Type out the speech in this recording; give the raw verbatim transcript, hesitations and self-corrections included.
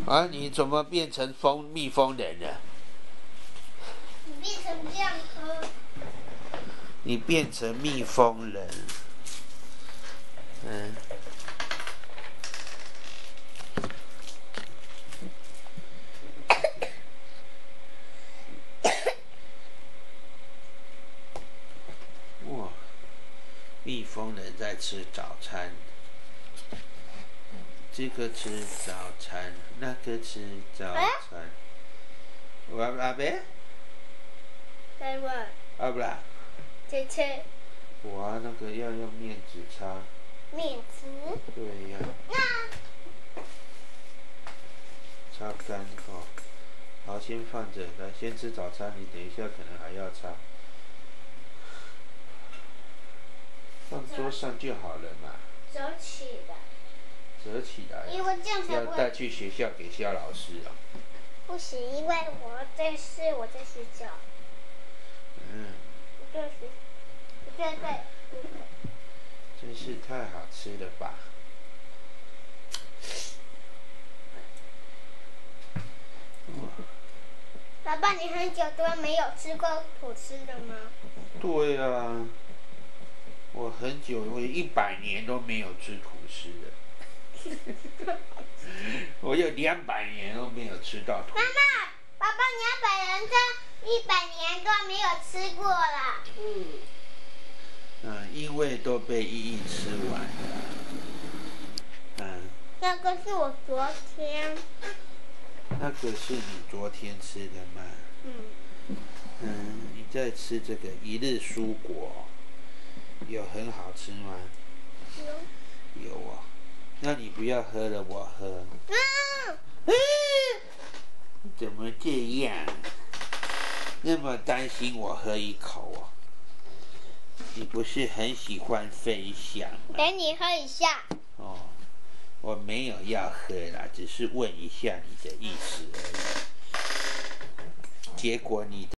啊，你怎么变成蜂蜜蜂人了？ 你变成这样喝。 你变成蜜蜂人，嗯。哇，蜜蜂人在吃早餐。这个吃早餐，那个吃早餐。我阿伯？ 再问。 阿不啦？ 切切。 哇，那个要用面纸擦。 面纸。 对呀。 那。 擦干哦。好，先放着，来先吃早餐。你等一下可能还要擦。放桌上就好了嘛。 折起来。 折起来。 因为这样才要不会。 带去学校给肖老师啊。 不行，因为我在是我在睡觉。 嗯。 对对对对。 真是太好吃了吧！ 爸爸，你很久都没有吃过吐司了吗？ 对啊，我很久，我一百年都没有吃吐司了。我有两百年都没有吃到吐司。 妈妈，爸爸，你要本人这一百年都没有吃过了。嗯。 嗯，因为都被一一吃完了。嗯。 那个是我昨天。 那个是你昨天吃的吗？ 嗯。 嗯，你在吃这个一日蔬果，有很好吃吗？ 有。 有啊，那你不要喝了，我喝。 嗯。 嗯。怎么这样？那么担心我喝一口哦？你不是很喜欢分享吗？ 给你喝一下。 哦，我没有要喝啦，只是问一下你的意思而已。结果你。